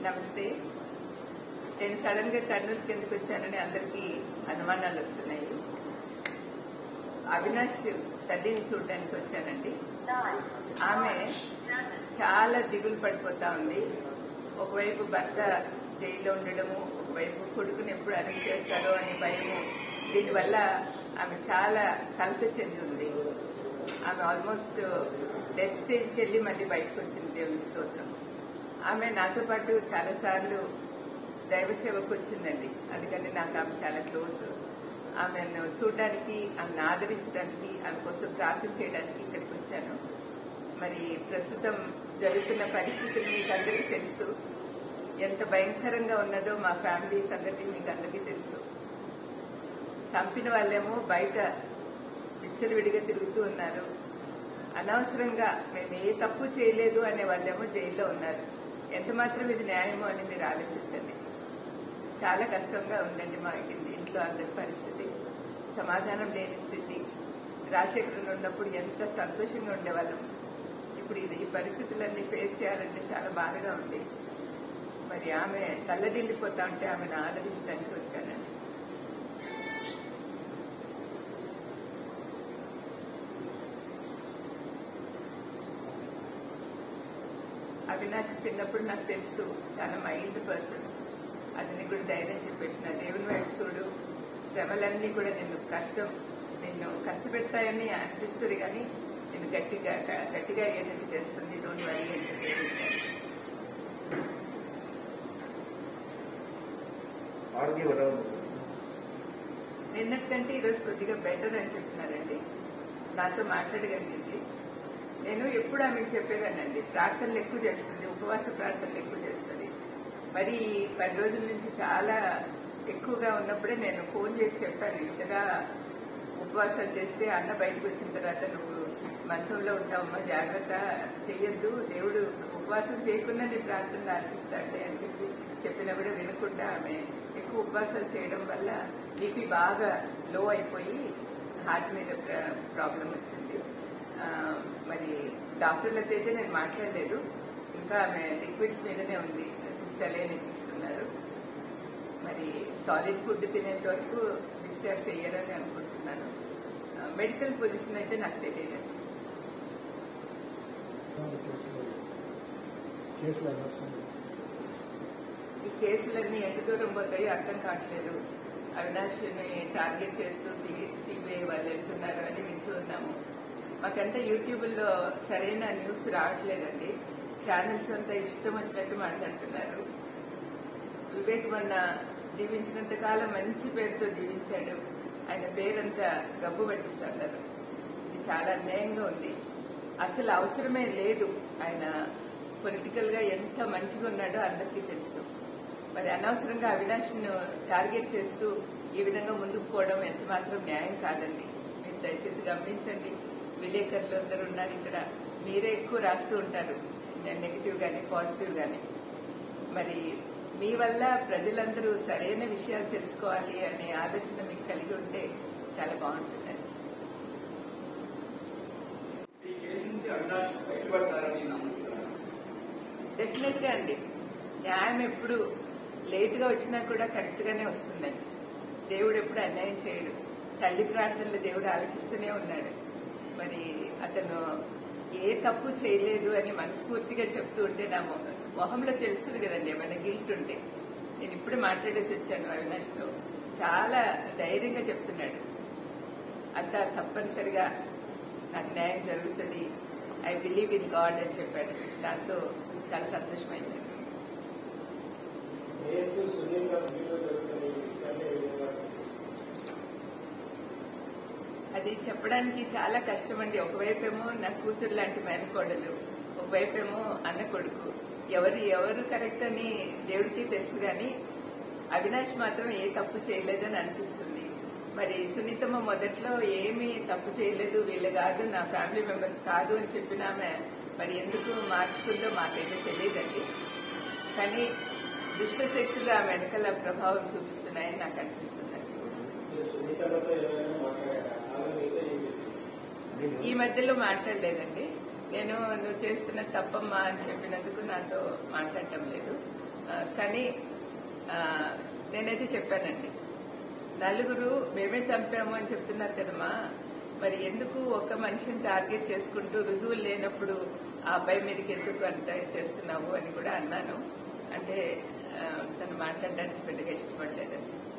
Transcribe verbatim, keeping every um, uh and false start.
నమస్తే. నేను సడన్ గా కర్నూలు కిందకు వచ్చానని అందరికీ అనుమానాలు వస్తున్నాయి. అవినాష్ తల్లిని చూడడానికి వచ్చానండి. ఆమె చాలా దిగులు పడిపోతా ఉంది. ఒకవైపు భర్త జైల్లో ఉండడము, ఒకవైపు కొడుకుని ఎప్పుడు అరెస్ట్ చేస్తారో అనే భయము. దీనివల్ల ఆమె చాలా కలత చెంది ఉంది. ఆమె ఆల్మోస్ట్ డెత్ స్టేజ్కి వెళ్లి మళ్ళీ బయటకు వచ్చింది. దేవుని స్తోత్రం. ఆమె నాతో పాటు చాలా సార్లు దైవ సేవకు వచ్చిందండి. అందుకని నాకు ఆమె చాలా క్లోజ్. ఆమెను చూడడానికి, ఆమెను ఆదరించడానికి, ఆమె కోసం ప్రార్థన చేయడానికి ఇక్కడికి వచ్చాను. మరి ప్రస్తుతం జరుగుతున్న పరిస్థితులు మీకు అందరికీ తెలుసు. ఎంత భయంకరంగా ఉన్నదో మా ఫ్యామిలీ సంగతి మీకు అందరికీ తెలుసు. చంపిన వాళ్ళేమో బయట విచ్చలవిడిగా తిరుగుతూ ఉన్నారు. అనవసరంగా మేము ఏ తప్పు చేయలేదు అనే వాళ్ళేమో జైల్లో ఉన్నారు. ఎంత మాత్రం ఇది న్యాయమో అని మీరు ఆలోచించండి. చాలా కష్టంగా ఉందండి మా ఇంట్లో అందరి పరిస్థితి. సమాధానం లేని స్థితి. రాజశేఖరులు ఉన్నప్పుడు ఎంత సంతోషంగా ఉండేవాళ్ళం. ఇప్పుడు ఇది ఈ పరిస్థితులన్నీ ఫేస్ చేయాలంటే చాలా బాధగా ఉంది. మరి ఆమె తల్లడిల్లిపోతా ఉంటే ఆమెను ఆదరించడానికి వచ్చానండి. అవినాష్ చిన్నప్పుడు నాకు తెలుసు, చాలా మైల్డ్ పర్సన్. అతనికి కూడా ధైర్యం చెప్పొచ్చిన దేవుని వైపు చూడు, శ్రమలన్నీ కూడా నిన్ను కష్టం నిన్ను కష్టపెడతాయని అనిపిస్తుంది, కానీ నేను గట్టిగా గట్టిగా అయ్యేటట్టు చేస్తుంది. డోంట్ వరీ అని చెప్పి నిన్నటికంటే ఈరోజు కొద్దిగా బెటర్ అని చెప్తున్నారండి. నాతో మాట్లాడగలిగింది. నేను ఎప్పుడు ఆమెకు చెప్పేదానండి, ప్రార్థనలు ఎక్కువ చేస్తుంది, ఉపవాస ప్రార్థనలు ఎక్కువ చేస్తుంది. మరి పది రోజుల నుంచి చాలా ఎక్కువగా ఉన్నప్పుడే నేను ఫోన్ చేసి చెప్పాను, ఇంతగా ఉపవాసాలు చేస్తే అన్న బయటకు వచ్చిన తర్వాత నువ్వు మంచంలో ఉంటావమ్మా, జాగ్రత్త చెయ్యొద్దు, దేవుడు ఉపవాసం చేయకుండా నీ ప్రార్థనలు ఆలపిస్తాడులే అని చెప్పి చెప్పినా కూడా వినకుండా ఆమె ఎక్కువ ఉపవాసాలు చేయడం వల్ల బీపీ బాగా లో అయిపోయి హార్ట్ మీద ప్రాబ్లం వచ్చింది. మరి డాక్టర్లతో అయితే నేను మాట్లాడలేదు. ఇంకా ఆమె లిక్విడ్స్ మీదనే ఉంది, సెలైన్ ఇప్పిస్తున్నారు. మరి సాలిడ్ ఫుడ్ తినేంత వరకు డిశ్చార్జ్ చెయ్యాలని అనుకుంటున్నాను. మెడికల్ పొజిషన్ అయితే నాకు తెలియదు. ఈ కేసులన్నీ ఎంత దూరం పోతాయో అర్థం కావట్లేదు. అవినాష్ని టార్గెట్ చేస్తూ సిబిఐ వాళ్ళు వెళ్తున్నారు అని వింటూ ఉన్నాము. మాకంతా యూట్యూబ్లో సరైన న్యూస్ రావట్లేదండి. ఛానల్స్ అంతా ఇష్టం వచ్చినట్టు మాట్లాడుతున్నారు. వివేక్ మొన్న జీవించినంత కాలం మంచి పేరుతో జీవించాడు. ఆయన పేరంతా గబ్బు పట్టిస్తున్నారు. ఇది చాలా అన్యాయంగా ఉంది. అసలు అవసరమే లేదు. ఆయన పొలిటికల్ గా ఎంత మంచిగా ఉన్నాడో అందరికీ తెలుసు. మరి అనవసరంగా అవినాష్ ను టార్గెట్ చేస్తూ ఈ విధంగా ముందుకు పోవడం ఎంత మాత్రం న్యాయం కాదండి. మీరు దయచేసి గమనించండి. విలేకరులు అందరూ ఉన్నారు ఇక్కడ, మీరే ఎక్కువ రాస్తూ ఉంటారు, నెగిటివ్ గానీ పాజిటివ్ గానీ. మరి మీ వల్ల ప్రజలందరూ సరైన విషయాలు తెలుసుకోవాలి అనే ఆలోచన మీకు కలిగి ఉంటే చాలా బాగుంటుందండి. డెఫినెట్ గా అండి. న్యాయం ఎప్పుడు లేట్ గా వచ్చినా కూడా కరెక్ట్ గానే వస్తుందండి. దేవుడు ఎప్పుడు అన్యాయం చేయడు. తల్లి ప్రార్థనలు దేవుడు ఆలకిస్తూనే ఉన్నాడు. మరి అతను ఏ తప్పు చేయలేదు అని మనస్ఫూర్తిగా చెప్తూ ఉంటే నా మొహంలో తెలుస్తుంది కదండి ఏమైనా గిల్ట్ ఉంటే. నేను ఇప్పుడు మాట్లాడేసి వచ్చాను అవినాష్ తో. చాలా ధైర్యంగా చెప్తున్నాడు, అంతా తప్పనిసరిగా నాకు న్యాయం జరుగుతుంది, ఐ బిలీవ్ ఇన్ గాడ్ అని చెప్పాడు. దాంతో చాలా సంతోషమైంది. అది చెప్పడానికి చాలా కష్టమండి. ఒకవైపేమో నా కూతురు లాంటి మేనకోడలు, ఒకవైపేమో అన్న కొడుకు. ఎవరు ఎవరు కరెక్ట్ అని దేవుడికి తెలుసు, కానీ అవినాష్ మాత్రం ఏ తప్పు చేయలేదని అనిపిస్తుంది. మరి సునీతమ్మ మొదట్లో ఏమీ తప్పు చేయలేదు, వీళ్ళు కాదు, నా ఫ్యామిలీ మెంబర్స్ కాదు అని చెప్పినామె మరి ఎందుకు మార్చుకుందో మాకైతే తెలియదండి. కానీ దుష్ట శక్తులు ఆ వెనకాల ప్రభావం చూపిస్తున్నాయని నాకు అనిపిస్తుంది. ఈ మధ్యలో మాట్లాడలేదండి. నేను నువ్వు చేస్తున్న తప్పమ్మా అని చెప్పినందుకు నాతో మాట్లాడటం లేదు. కానీ నేనైతే చెప్పానండి, నలుగురు మేమే చంపాము అని చెప్తున్నారు కదమ్మా, మరి ఎందుకు ఒక మనిషిని టార్గెట్ చేసుకుంటూ రుజువులు లేనప్పుడు ఆ అబ్బాయి మీదకి ఎందుకు అంత చేస్తున్నావు అని కూడా అన్నాను. అంటే తను మాట్లాడడానికి పెద్దగా ఇష్టపడలేదండి.